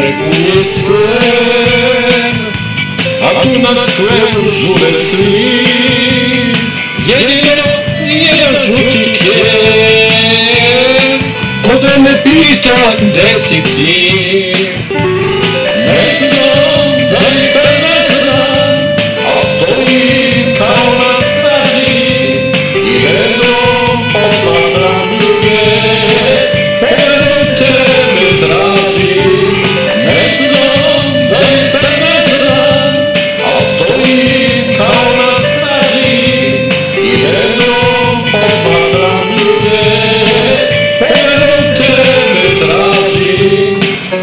je sve, a tu na sve žure svi. Jedino jedan žuti kjer, ko da me pita gde si ti. Ne znam, zaista ne znam, a stojim kao na straži i jednom posmatram ljude, pogledom tebe tražim. Ne znam, zaista ne znam, a stojim kao na straži i jednom posmatram ljude, pogledom tebe tražim.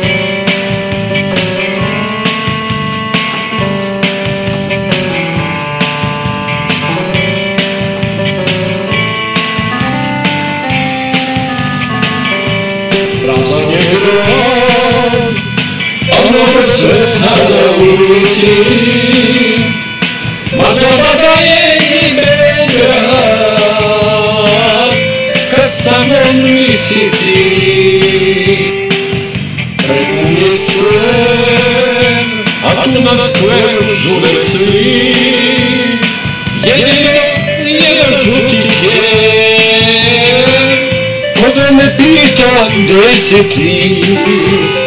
Prazan je grad, a mnogo svetla na ulici. Ma džaba da je i Beograd, kad samo nisi ti. Prepun je skver, a tu na skveru žure svi. Jedino jedan žuti kjer, ko da me pita gde si ti.